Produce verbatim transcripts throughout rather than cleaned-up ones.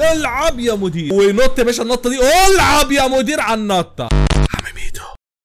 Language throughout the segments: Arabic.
العب يا مدير، وينط يا باشا النطه دي، العب يا مدير على النطه. حماميتو.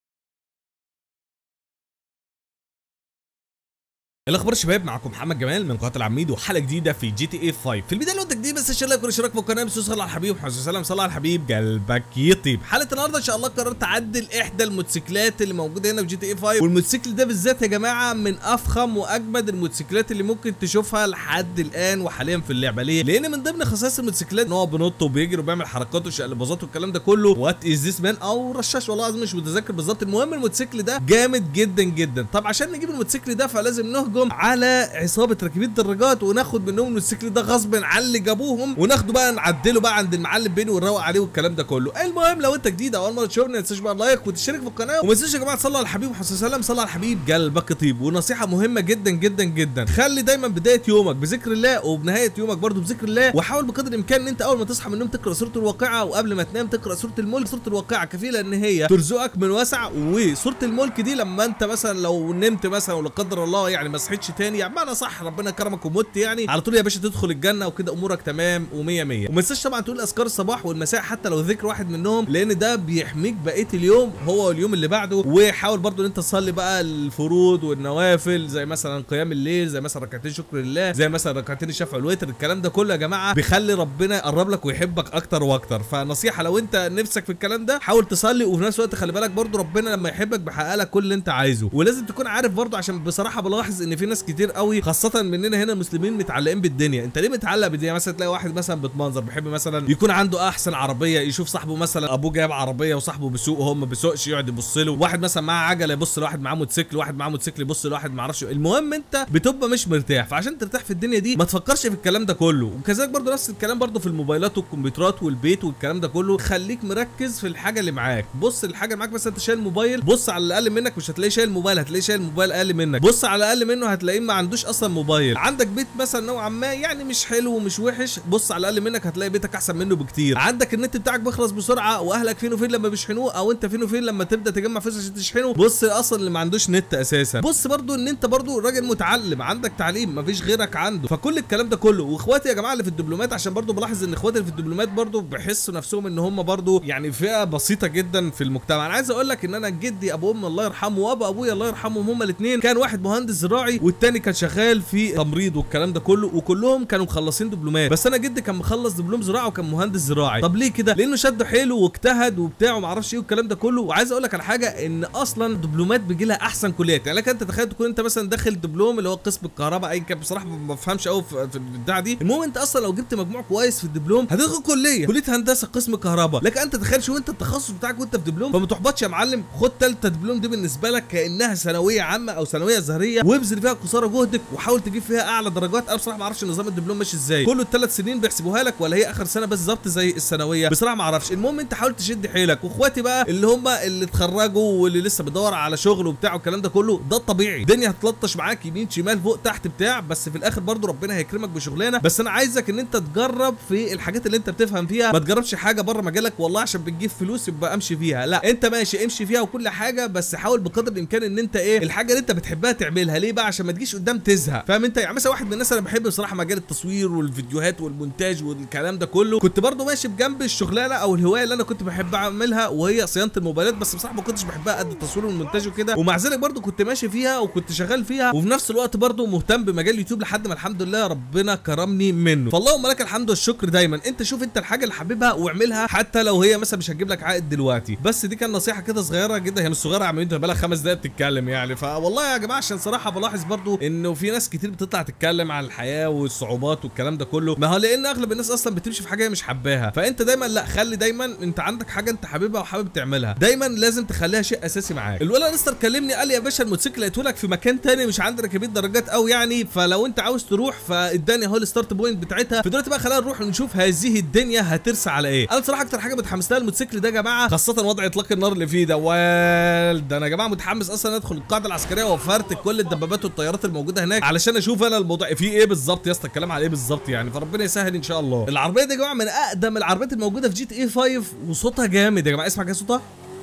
الاخبار يا شباب، معاكم محمد جمال من قناه العميد وحلقه جديده في جي تي اي خمسة. في البدايه لو انت جديد بس اشترك واشتراك في القناه، بس صلى على الحبيب محمد صلى الله على الحبيب قلبك يطيب. حلقه النهارده ان شاء الله قررت اعدل احدى الموتوسيكلات اللي موجوده هنا في جي تي اي خمسة، والموتوسيكل ده بالذات يا جماعه من افخم واجمد الموتوسيكلات اللي ممكن تشوفها لحد الان وحاليا في اللعبه. ليه؟ لان من ضمن خصائص الموتوسيكلات ان هو بينط وبيجري وبيعمل حركات وشقلباظات والكلام ده كله. وات از ذس مان او رشاش، والله العظيم مش متذكر بالظبط. المهم الموتوسيكل ده جامد جدا جدا. طب عشان نجيب الموتوسيكل ده فلازم نهجم على عصابه راكبين الدراجات وناخد منهم الموتوسيكل ده غصب عن اللي جابوهم، وناخده بقى نعدله بقى عند المعلم بيني ونروق عليه والكلام ده كله. المهم لو انت جديد او اول مره تشوفنا ما تنساش بقى اللايك وتشترك في القناه، وما تنساش يا جماعه تصلوا على الحبيب محمد صلى الله عليه وسلم. صلوا على الحبيب قلبك يطيب. ونصيحه مهمه جدا جدا جدا، خلي دايما بدايه يومك بذكر الله وبنهايه يومك برده بذكر الله، وحاول بقدر الامكان ان انت اول ما تصحى من النوم تقرا سوره الواقعه، وقبل ما تنام تقرا سوره الملك. سوره الواقعه كفيله ان هي ترزقك من وسع، وسوره الملك دي لما انت مثلا لو نمت مثلا ولا قدر الله يعني ما صحيتش تاني، يعني معنى صح ربنا كرمك ومت يعني على طول يا باشا تدخل الجنه وكده امورك تمام ومية مية. وما تنساش طبعا تقول اذكار الصباح والمساء حتى لو ذكر واحد منهم، لان ده بيحميك بقيه اليوم هو واليوم اللي بعده. وحاول برضو ان انت تصلي بقى الفروض والنوافل زي مثلا قيام الليل، زي مثلا ركعتين شكر لله، زي مثلا ركعتين الشفع والوتر. الكلام ده كله يا جماعه بيخلي ربنا يقرب لك ويحبك اكتر واكتر. فنصيحه لو انت نفسك في الكلام ده حاول تصلي، وفي نفس الوقت خلي بالك برضو ربنا لما يحبك بيحقق لك كل اللي انت عايزه. ولازم تكون عارف برضو، عشان بصراحه بلاحظ ان في ناس كتير قوي خاصه مننا هنا المسلمين متعلقين بالدنيا. انت ليه متعلق بالدنيا؟ مثلا تلاقي واحد مثلا بتمنظر بيحب مثلا يكون عنده احسن عربيه، يشوف صاحبه مثلا ابوه جايب عربيه وصاحبه بيسوق وهو ما بيسوقش يقعد يبص له. واحد مثلا معاه عجله يبص لواحد معاه موتوسيكل، واحد معاه موتوسيكل يبص لواحد ما اعرفش. المهم انت بتبقى مش مرتاح، فعشان ترتاح في الدنيا دي ما تفكرش في الكلام ده كله. وكذلك برضو نفس الكلام برضو في الموبايلات والكمبيوترات والبيت والكلام ده كله. خليك مركز في الحاجه اللي معاك. بص الحاجه اللي معاك، مثلا انت شايل موبايل، بص على الاقل منك مش هتلاقيه شايل موبايل، هتلاقيه شايل موبايل اقل منك. بص على الاقل منه هتلاقيه ما عندوش اصلا موبايل. عندك بيت مثلا نوعا ما يعني مش حلو ومش وحش، بص على الاقل منك هتلاقي بيتك احسن منه بكتير. عندك النت بتاعك بيخلص بسرعه، واهلك فين وفين لما بيشحنوه، او انت فين وفين لما تبدا تجمع فلوس عشان تشحنه. بص اصلا اللي ما عندوش نت اساسا. بص برضو ان انت برضو راجل متعلم، عندك تعليم مفيش غيرك عنده. فكل الكلام ده كله. واخواتي يا جماعه اللي في الدبلومات، عشان برضو بلاحظ ان اخواتي اللي في الدبلومات برضو بيحسوا نفسهم ان هم برضو يعني فئه بسيطه جدا في المجتمع. انا عايز اقول لك ان انا جدي ابو ام الله يرحمه وابو ابويا الله يرحمهم هما الاثنين، كان واحد مهندس زراعي والتاني كان شغال في تمريض والكلام ده كله، وكلهم كانوا مخلصين دبلومات. بس انا جدي كان مخلص دبلوم زراعه وكان مهندس زراعي. طب ليه كده؟ لانه شد حيله واجتهد وبتاع وما اعرفش ايه والكلام ده كله. وعايز اقول لك على حاجه، ان اصلا دبلومات بيجي لها احسن كليات. يعني لك انت تخيل تكون انت مثلا داخل دبلوم اللي هو قسم الكهرباء اي كان، بصراحه ما بفهمش قوي في البتاع دي. المهم انت اصلا لو جبت مجموع كويس في الدبلوم هتدخل كليه كليه هندسه قسم كهرباء. لك انت تخيل شو انت التخصص بتاعك وانت في دبلوم. فما تحبطش يا معلم، خد ثالثه دبلوم دي بالنسبه لك كانها ثانويه عامه او ثانويه زهريه، وابذل فيها قصارى جهدك وحاول تجيب فيها اعلى درجات. انا بصراحه ما اعرفش نظام الدبلوم ماشي ازاي، كله الثلاث سنين بيحسبوها لك ولا هي اخر سنه بالظبط زي الثانويه، بصراحه ما اعرفش. المهم انت حاول تشد حيلك. واخواتي بقى اللي هم اللي اتخرجوا واللي لسه بيدور على شغل وبتاع والكلام ده كله، ده الطبيعي. الدنيا هتلطش معاك يمين شمال فوق تحت بتاع، بس في الاخر برضو ربنا هيكرمك بشغلانه. بس انا عايزك ان انت تجرب في الحاجات اللي انت بتفهم فيها، ما تجربش حاجه بره مجالك والله عشان بتجيب فلوس يبقى امشي فيها. لا انت ماشي امشي فيها وكل حاجه، بس حاول بقدر الامكان ان انت ايه الحاجه اللي انت بتحبها تعملها. ليه بقى؟ عشان ما تجيش قدام تزهق. فاهم انت؟ يعني مثلا واحد من الناس انا بحب بصراحه مجال التصوير والفيديوهات والمونتاج والكلام ده كله، كنت برضو ماشي بجنب الشغلانه او الهوايه اللي انا كنت بحب اعملها وهي صيانه الموبايلات. بس بصراحه ما كنتش بحبها قد التصوير والمونتاج وكده، ومع ذلك برضو كنت ماشي فيها وكنت شغال فيها، وفي نفس الوقت برضو مهتم بمجال اليوتيوب لحد ما الحمد لله ربنا كرمني منه. فاللهم لك الحمد والشكر. دايما انت شوف انت الحاجه اللي حاببها واعملها، حتى لو هي مثلا مش هتجيب لك عائد دلوقتي. بس دي كان نصيحه كده صغيره جدا، هي مش صغيره يا عم، انت بقالك خمس دقايق بتتكلم يعني. فوالله يا جماعه عشان صراحه بلاحظ برضو انه في ناس كتير بتطلع تتكلم عن الحياه والصعوبات والكلام ده كله. ما هو لان اغلب الناس اصلا بتمشي في حاجه هي مش حباها. فانت دايما لا، خلي دايما انت عندك حاجه انت حاببها وحابب تعملها، دايما لازم تخليها شيء اساسي معاك. الولد مستر كلمني قال لي يا باشا الموتوسيكل لقيته لك في مكان تاني مش عند راكبين درجات قوي يعني، فلو انت عاوز تروح فاداني اهو الستارت بوينت بتاعتها. فدلوقتي بقى خلينا نروح ونشوف هذه الدنيا هترسى على ايه. انا بصراحه اكتر حاجه متحمس لها الموتوسيكل ده يا جماعه، خاصه وضع اطلاق النار اللي فيه ده. وال ده انا يا جماعه متحمس اصلا ادخل القاعده العسكريه وفرتك كل الدبابات والطيارات الموجوده هناك علشان اشوف انا الموضوع فيه ايه بالظبط يا اسطى، الكلام على ايه بالظبط يعني. فربنا يسهل ان شاء الله. العربيه دي يا جماعه من اقدم العربيات الموجوده في جي تي اي خمسة وصوتها جامد يا جماعه. اسمع كده صوتها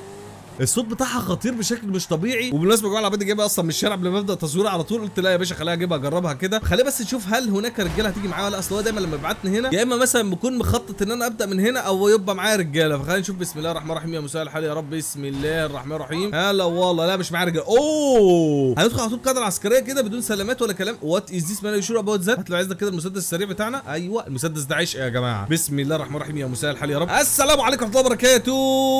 الصوت بتاعها خطير بشكل مش طبيعي. وبالمناسبه يا جماعه العربيه دي جايبها اصلا من الشارع قبل ما ابدا تصويرها على طول، قلت لا يا باشا خليها اجيبها اجربها كده، خلينا بس نشوف هل هناك رجاله هتيجي معايا ولا. اصل هو دايما لما بيبعتني هنا يا اما مثلا بكون مخطط ان انا ابدا من هنا او يبقى معايا رجاله، فخلينا نشوف. بسم الله الرحمن الرحيم، يا مساء الحال يا رب. بسم الله الرحمن الرحيم. هلا والله لا مش معايا رجاله. اوه هندخل على طول قاعده العسكريه كده بدون سلامات ولا كلام. وات از ذيس مان يو شور اباوت ذات. هات له عايزنا كده المسدس السريع بتاعنا. ايوه المسدس ده عشق يا جماعه. بسم الله الرحمن الرحيم، يا مساء الحال يا رب. السلام عليكم ورحمه الله وبركاته.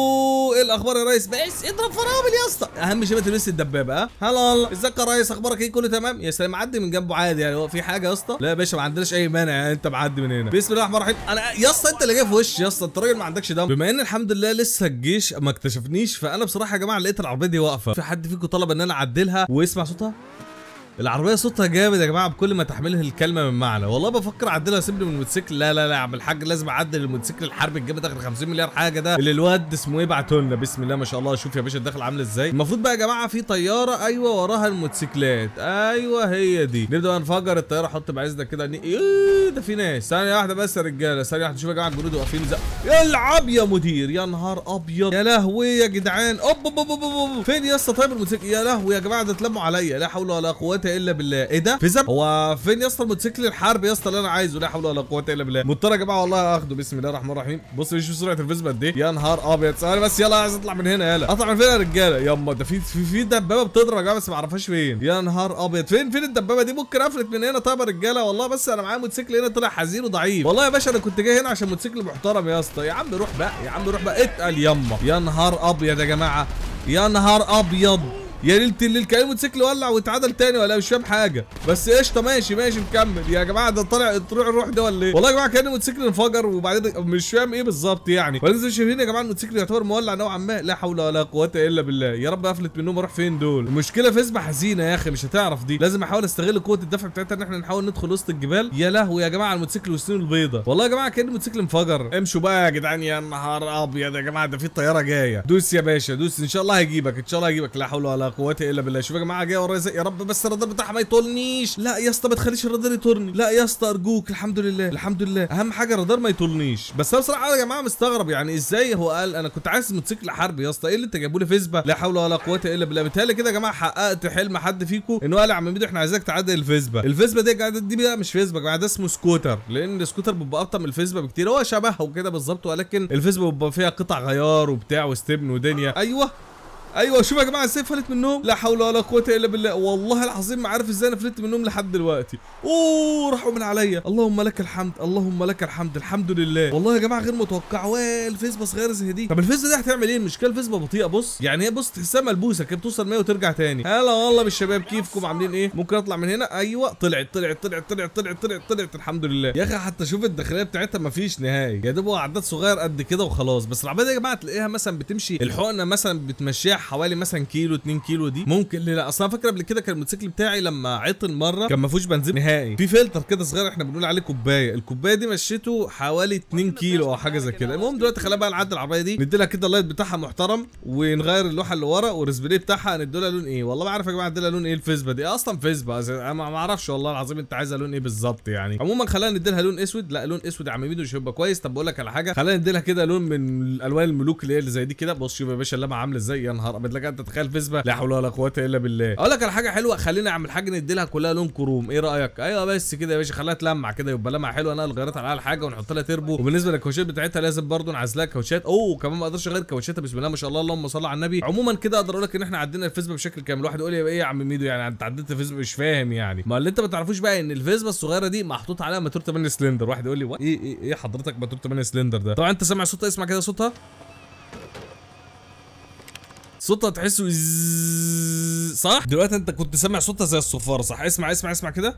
ايه الاخبار يا ريس؟ بس اضرب فرامل يا اسطى، اهم شيء ما تلبس الدبابه. ها هلا والله ازيك يا ريس، اخبارك ايه؟ كله تمام؟ يا سلام معدي من جنبه عادي يعني، هو في حاجه يا اسطى؟ لا يا باشا ما عندناش اي مانع يعني، انت معدي من هنا. بسم الله الرحمن الرحيم. انا يا اسطى انت اللي جاي في وشي يا اسطى، انت راجل ما عندكش دم. بما ان الحمد لله لسه الجيش ما اكتشفنيش، فانا بصراحه يا جماعه لقيت العربيه دي واقفه. في حد فيكم طلب ان انا اعدلها ويسمع صوتها؟ العربيه صوتها جامد يا جماعه بكل ما تحمله الكلمه من معنى. والله بفكر اعدلها سيبني من الموتوسيكل. لا لا لا يا عم الحاج لازم اعدل الموتوسيكل الحربي الجامد اخر خمسين مليار حاجه ده اللي الواد اسمه ايه بعته لنا. بسم الله ما شاء الله. شوف يا باشا الداخل عامل ازاي. المفروض بقى يا جماعه في طياره ايوه وراها الموتوسيكلات، ايوه هي دي. نبدا نفجر الطياره. حط بعزنا كده. ايه ده في ناس. ثانيه واحده بس يا رجاله، ثانيه واحده. شوف يا جماعه الجنود واقفين زق. العب يا مدير. يا نهار ابيض يا لهوي يا جدعان. اوب اوب اوب اوب فين يا اسطى طيب الموتوسيكل؟ يا لهوي يا جماعه ده اتلموا عليا. لا حول ولا قوه الا بالله. ايه ده فيزر؟ هو فين يا اسطى الموتوسيكل الحرب يا اسطى اللي انا عايزه؟ لا حول ولا قوه الا بالله. مضطر يا جماعه والله اخده. بسم الله الرحمن الرحيم. بص شوف سرعه الفيزر قد ايه. يا نهار ابيض. ثواني بس يلا عايز اطلع من هنا. يلا اطلع من فين يا رجاله؟ ياما ده في في, في دبابه بتضرب يا جماعه بس ما اعرفهاش فين. يا نهار ابيض فين فين الدبابه دي؟ ممكن افلت من هنا طيب يا رجاله؟ والله بس انا معايا موتوسيكل هنا طلع حزين وضعيف. والله يا باشا انا كنت جاي هنا عشان موتوسيكل محترم يا اسطى. يا عم روح بقى يا عم روح بقى اتقل ياما. يا نهار ابيض يا جماعه. يا نهار ابيض يا ليله الليل. كان الموتوسيكل ولع واتعدل تاني ولا مش فاهم حاجه. بس قشطه ماشي ماشي مكمل يا جماعه. ده طالع طلوع الروح ده ولا ايه؟ والله يا جماعه كان الموتوسيكل انفجر وبعدين مش فاهم ايه بالظبط يعني. ولازم شايفين يا جماعه الموتوسيكل يعتبر مولع نوعا ما. لا حول ولا قوه الا بالله. يا رب افلت منهم اروح فين دول. المشكله فيسبا حزينه يا اخي مش هتعرف دي. لازم احاول استغل قوه الدفع بتاعتها ان احنا نحاول ندخل وسط الجبال. يا لهوي يا جماعه الموتوسيكل والسنين البيضاء. والله يا جماعه كان الموتوسيكل انفجر. امشوا بقى يا جدعان. يا نهار ابيض يا جماعه ده في طياره جايه. دوس يا باشا دوس ان شاء الله هيجيبك ان شاء الله هيجيبك. لا حول ولا قوه الا بالله. شوف يا جماعه جاي ورايا يا رب بس الرادار بتاعها ما يطولنيش. لا يا اسطى ما تخليش الرادار يطولني. لا يا اسطى ارجوك. الحمد لله الحمد لله اهم حاجه الرادار ما يطولنيش. بس انا بصراحه يا جماعه مستغرب يعني ازاي هو قال انا كنت عايز موتوسيكل حرب يا اسطى. ايه اللي انت جايبه لي فيسبا؟ لا حول ولا قوه الا بالله. بالتالي كده يا جماعه حققت حلم حد فيكم انه قال يا عم ميدو احنا عايزينك تعدل الفيسبا. الفيسبا دي يا جماعه دي بقى مش فيسبا يا جماعه ده اسمه سكوتر، لان السكوتر بيبقى ابطا من الفيسبا بكتير. هو شبهها وكده بالظبط ولكن الفيسبا بيبقى فيها قطع غيار وبتاع وستبن ودنيا. ايوه ايوه شوف يا جماعه ازاي فلت منهم. لا حول ولا قوه الا بالله. والله العظيم ما عارف ازاي انا فلت منهم لحد دلوقتي. اوه راحوا من عليا. اللهم لك الحمد اللهم لك الحمد الحمد لله. والله يا جماعه غير متوقع. والفيسبا صغيره زي دي. طب الفيسبا دي هتعمل ايه؟ المشكله الفيسبا بطيئه. بص يعني هي بص تحسها ملبوسه كده بتوصل مية وترجع تاني. هلا والله بالشباب كيفكم عاملين ايه؟ ممكن اطلع من هنا. ايوه طلعت طلعت طلعت طلعت طلعت طلعت طلعت الحمد لله يا اخي. حتى شوف الداخليه بتاعتها ما فيش نهائي يا دوب اعداد صغير قد كده وخلاص. بس العربيه دي يا جماعه تلاقيها مثلا بتمشي الحقنه مثلا بتمشيها حوالي مثلا كيلو اتنين كيلو دي ممكن. ليه لا اصلا فاكر قبل كده كان الموتوسيكل بتاعي لما عطل مره كان ما فيهوش بنزين نهائي. في فلتر كده صغير احنا بنقول عليه كوبايه. الكوبايه دي مشيته حوالي اتنين كيلو او حاجه زي كده. المهم دلوقتي خلينا بقى نعدل العربيه دي ندي لها كده اللايت بتاعها محترم ونغير اللوحه اللي ورا والريسبلاي بتاعها ندي لها لون ايه. والله ما عارف يا جماعه ندي لها لون ايه. الفيسبا دي اصلا فيسبا انا ما اعرفش والله العظيم انت عايزها لون ايه بالظبط يعني. عموما خلينا ندي لها لون اسود. لا لون اسود يا عم ميدو مش هيبقى كويس. طب بقول لك على حاجه خلينا ندي لها كده لون من الالوان الملوك اللي هي اللي زي دي كده. بص شوف يا باشا اللمعه عامله ازاي. يا نهار ابيض لك انت تتخيل فيسبا. لا حول ولا قوه الا بالله. اقول لك على حاجه حلوه خلينا اعمل حاجه ندي لها كلها لون كروم. ايه رايك؟ ايوه بس كده يا باشا خليها تلمع كده يبقى لمعه حلوه. انا اللي غيرت عليها الحاجه ونحط لها تربو. وبالنسبه للكاوتشات بتاعتها لازم برضو نعزلها كاوتشات. اوه كمان ما اقدرش اغير كاوتشاتها. بسم الله ما شاء الله اللهم صل على النبي. عموما كده اقدر اقول لك ان احنا عدينا الفيسبا بشكل كامل. واحد يقول لي ايه يا عم ميدو يعني انت عديت الفيسبا مش فاهم يعني. ما اللي انت ما تعرفوش بقى ان الفيسبا الصغيره دي محطوط عليها موتور تمانية سلندر. واحد يقول لي ايه ايه ايه حضرتك موتور تمانية سلندر ده؟ طبعا انت سامع صوتها. اسمع كده صوتها صوتها تحسه صح. دلوقتي انت كنت سامع صوتها زي الصفاره صح. اسمع اسمع اسمع كده.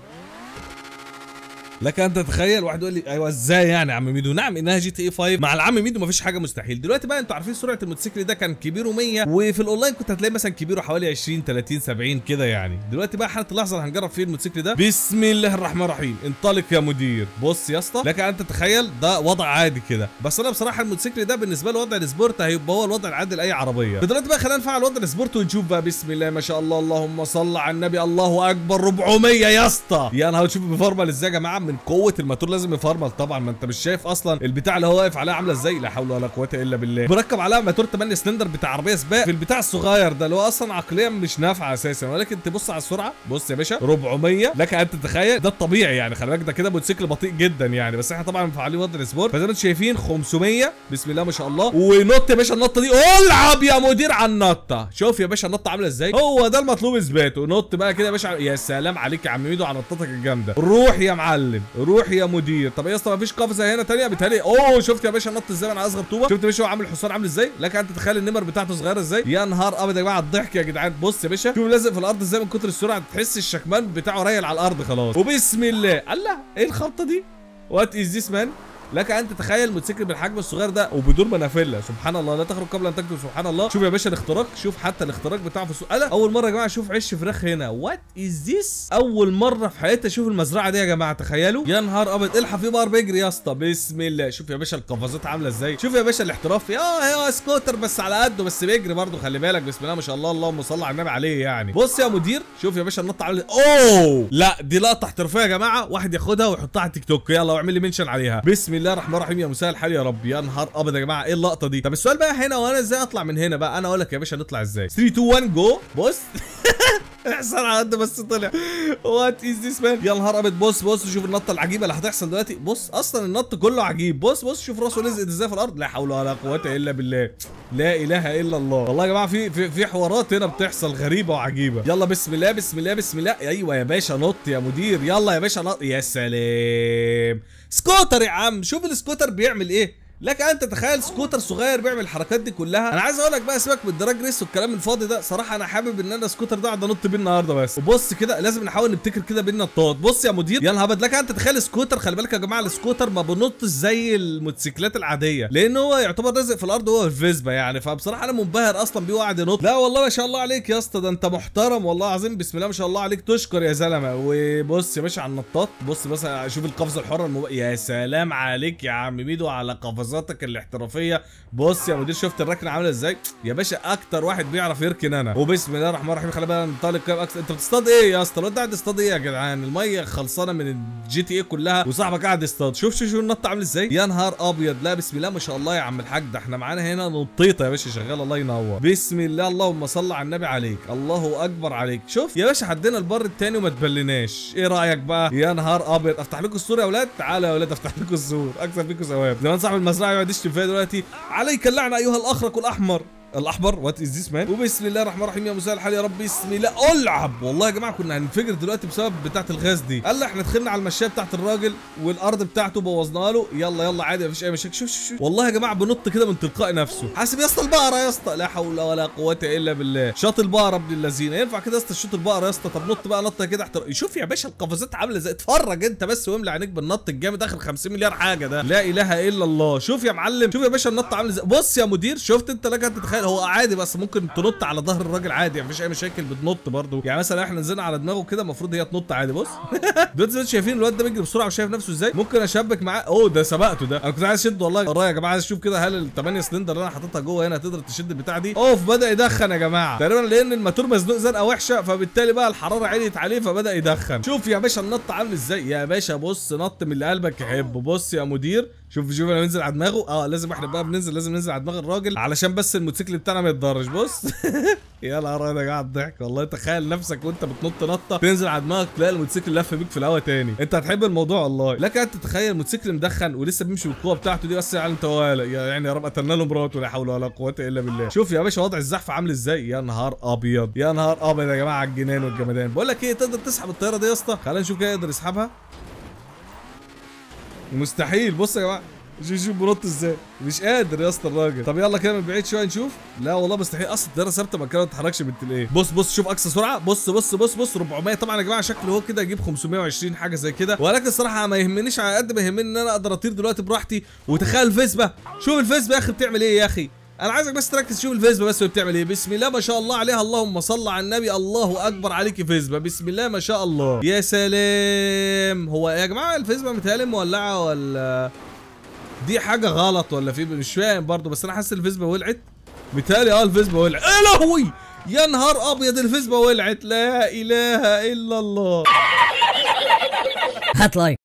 لك انت تتخيل. واحد يقول لي ايوه ازاي يعني يا عم ميدو؟ نعم انها جي تي اي خمسة مع العم ميدو مفيش حاجه مستحيل. دلوقتي بقى انتوا عارفين سرعه الموتوسيكل ده كان كبيره مية وفي الاونلاين كنت هتلاقي مثلا كبيره حوالي عشرين تلاتين سبعين كده يعني. دلوقتي بقى حاله اللحظه اللي هنجرب فيه الموتوسيكل ده. بسم الله الرحمن الرحيم. انطلق يا مدير. بص يا اسطى لك انت تتخيل ده وضع عادي كده. بس انا بصراحه الموتوسيكل ده بالنسبه له وضع السبورت هيبقى هو الوضع العادي لاي عربيه. دلوقتي بقى خلينا نفعل وضع السبورت ونشوف بقى. بسم الله ما شاء الله اللهم صل على النبي. الله اكبر. أربعمية يا اسطى. يا نهار شوف بفورمال ازاي يا جماعه من من قوه الماتور لازم يفرمل طبعا، ما انت مش شايف اصلا البتاع اللي هو واقف عليها عامله ازاي، لا حول ولا قوه الا بالله. مركب عليها موتور تمانية سلندر بتاع عربيه سباق في البتاع الصغير ده اللي هو اصلا عقليا مش نافعه اساسا، ولكن تبص على السرعه، بص يا باشا أربعمية، لك ان تتخيل ده الطبيعي يعني، خلي بالك ده كده موتوسيكل بطيء جدا يعني، بس احنا طبعا مفعلين وضع السبورت، فزي ما انتم شايفين خمسمية بسم الله ما شاء الله. ونط يا باشا النطه دي، العب يا مدير على النطه، شوف يا باشا النطه عامله ازاي، هو ده المطلوب اثباته. نط بقى كده يا باشا، يا سلام عليك يا عم ميدو على نطتك الجامده، روح يا معلم روح يا مدير. طب يا اسطى مفيش قفزه هنا ثانيه بتهيألي، اوه شفت يا باشا نط ازاي من على اصغر طوبه، شفت يا باشا هو عامل الحصان عامل ازاي، لك انت تتخيل النمر بتاعته صغيره ازاي، يا نهار ابيض يا جماعه الضحك يا جدعان. بص يا باشا شوف لازق في الارض ازاي من كتر السرعه، تحس الشكمان بتاعه ريل على الارض خلاص، وبسم الله. الله ايه الخبطه دي، وات از ذيس مان. لك ان تتخيل موتوسيكل بالحجم الصغير ده وبدون منافله، سبحان الله لا تخرج قبل ان تكتب سبحان الله. شوف يا باشا الاختراق، شوف حتى الاختراق بتاعه في السوق. انا اول مره يا جماعه اشوف عش فراخ هنا، وات از ذيس، اول مره في حياتي اشوف المزرعه دي يا جماعه، تخيلوا يا نهار ابيض. الحق في بار بيجري يا اسطى، بسم الله. شوف يا باشا القفزات عامله ازاي، شوف يا باشا الاحتراف، يا هو سكوتر بس على قده بس بيجري برضه، خلي بالك بسم الله ما شاء الله، اللهم صل على النبي عليه يعني. بص يا مدير شوف يا باشا النط عامله، اوه لا دي لقطه احترافيه يا جماعه، واحد ياخدها ويحطها على التيك توك، يلا واعمل لي منشن عليها. بسم الله الرحمن الرحيم، يا مساء الحال يا رب. يا نهار ابيض يا جماعه ايه اللقطه دي. طب السؤال بقى هنا، وانا ازاي اطلع من هنا بقى؟ انا اقول لك يا باشا نطلع ازاي، ثلاثة اتنين واحد جو. بص احسن على قد بس طلع، وات از ذيس مان. يا نهار ابيض، بص بص شوف النطه العجيبه اللي هتحصل دلوقتي، بص اصلا النط كله عجيب، بص بص شوف راسه لزقت ازاي في الارض، لا حول ولا قوه الا بالله، لا اله الا الله. والله يا جماعه في في, في حوارات هنا بتحصل غريبه وعجيبه. يلا بسم الله بسم الله بسم الله، ايوه يا باشا نط يا مدير، يلا يا باشا نط، يا سلام سكوتر يا عم. شوف السكوتر بيعمل ايه، لك ان تتخيل سكوتر صغير بيعمل الحركات دي كلها. انا عايز اقول لك بقى سيبك من الدراج ريس والكلام الفاضي ده، صراحه انا حابب ان انا سكوتر ده اقعد انط بيه النهارده بس. وبص كده لازم نحاول نبتكر كده بين نطات. بص يا مدير يا نهار ابيض، لك ان تتخيل سكوتر، خلي بالك يا جماعه السكوتر ما بنطش زي الموتوسيكلات العاديه، لان هو يعتبر لازق في الارض، هو الفيسبا يعني، فبصراحه انا منبهر اصلا بيه وقاعد ينط. لا والله ما شاء الله عليك يا اسطى، ده انت محترم والله العظيم، بسم الله ما شاء الله عليك، تشكر يا زلمه. وبص يا باشا على النطاط، بص بس شوف القفزه الحره المب... يا سلام عليك يا عم ميدو على قفزاتك الاحترافيه. بص يا مدير شفت الركنه عامله ازاي يا باشا، اكتر واحد بيعرف يركن انا. وبسم الله الرحمن الرحيم، خلي بالك ننطلق كام أكس... انت بتصطاد ايه يا اسطى؟ الواد قاعد يصطاد ايه يا جدعان؟ الميه خلصانه من الجي تي اي كلها وصاحبك قاعد يصطاد. شوف شوف شوف النط عامل ازاي، يا نهار ابيض. لا بسم الله ما شاء الله يا عم الحاج، ده احنا معانا هنا نطيطه يا باشا شغال، الله ينور. بسم الله اللهم صل على النبي عليك، الله اكبر عليك. شوف يا باشا عدينا البر الثاني وما تبلناش، ايه رايك بقى؟ يا نهار ابيض، افتح لكم السور يا اولاد، تعالوا يا اولاد افتح لكم السور، اكسب فيكم ثواب. زمان صاحب المزرعه يقعد يشتم فيها دلوقتي، عليك اللعنه ايها الاخرق الاحمر الاحمر، وات از ذيس مان. وبسم الله الرحمن الرحيم، يا مساء الحال يا رب، بسم الله. العب والله يا جماعه كنا هننفجر دلوقتي بسبب بتاعه الغاز دي. قال احنا دخلنا على المشايه بتاعه الراجل والارض بتاعته بوظناها له، يلا يلا عادي مفيش اي مشاكل. شوف شوف شوف والله يا جماعه بنط كده من تلقاء نفسه. حاسب يا اسطى البقره يا اسطى، لا حول ولا قوه الا بالله. شاط البقره ابن اللذين، ينفع كده يا اسطى شوط البقره يا اسطى؟ طب نط بقى نطه كده احتر... شوف يا باشا القفزات عامله ازاي، اتفرج انت بس واملى عينيك بالنط الجامد اخر خمسين مليار حاجه ده، لا اله الا الله. شوف يا معلم، شوف يا باشا النط عامل ازاي. بص يا مدير شفت انت، لك انت تتخيل هو عادي بس ممكن تنط على ظهر الراجل عادي، يعني مفيش اي مشاكل، بتنط برضه يعني. مثلا احنا نزلنا على دماغه كده المفروض هي تنط عادي. بص دلوقتي شايفين الواد ده بيجري بسرعه وشايف نفسه ازاي، ممكن اشبك معاه. اوه ده سبقته ده، انا كنت عايز اشد والله ورايا يا جماعه، عايز اشوف كده هل الثمانية سلندر اللي انا حاططها جوه هنا تقدر تشد البتاع دي. اوف بدا يدخن يا جماعه تقريبا، لان الماتور مزنوق زنقه وحشه، فبالتالي بقى الحراره عليت عليه فبدا يدخن. شوف يا باشا النط عامل ازاي يا باشا، بص نط من اللي قلبك يحبه. بص يا مدير شوف شوف انا بنزل على دماغه، اه لازم احنا بقى بننزل، لازم ننزل على دماغ الراجل علشان بس الموتوسيكل بتاعنا ما يتضرش. بص يا نهار ابيض يا جماعه الضحك والله، تخيل نفسك وانت بتنط نطه تنزل على دماغك تلاقي الموتوسيكل لف بيك في الهواء تاني، انت هتحب الموضوع والله. لك انت تتخيل الموتوسيكل مدخن ولسه بيمشي بالقوه بتاعته دي، بس يعني انت يعني يا رب قتلنا له مراته، لا حول ولا قوه الا بالله. شوف يا باشا وضع الزحف عامل ازاي، يا نهار ابيض يا نهار ابيض يا جماعه على الجنان والجمدان. بقول لك ايه، تقدر تسحب الطياره دي يا اسطى؟ خلينا نشوف كده يقدر يسحبها. مستحيل. بص يا جماعه شوف شوف بنط ازاي، مش قادر يا اسطى الراجل. طب يلا كده من بعيد شويه نشوف، لا والله مستحيل، اصلا الطياره ثابته مكانها ما تتحركش بنت الايه. بص بص شوف اقصى سرعه، بص بص بص بص أربعمية طبعا يا جماعه، شكله هو كده يجيب خمسمية وعشرين حاجه زي كده، ولكن الصراحه ما يهمنيش على قد ما يهمني ان انا اقدر اطير دلوقتي براحتي. وتخيل الفيسبا، شوف الفيسبا يا اخي بتعمل ايه يا اخي، انا عايزك بس تركز شوف الفيسبا بس بتعمل ايه. بسم الله ما شاء الله عليها، اللهم صل على النبي، الله اكبر عليك يا فيسبا، بسم الله ما شاء الله. يا سلام. هو يا جماعه الفيسبا متهيألي مولعه ولا دي حاجه غلط ولا في، مش فاهم برضه، بس انا حاسس الفيسبا ولعت متهيألي. اه الفيسبا ولعت، يا لهوي يا نهار ابيض الفيسبا ولعت، لا اله الا الله. هات لايك.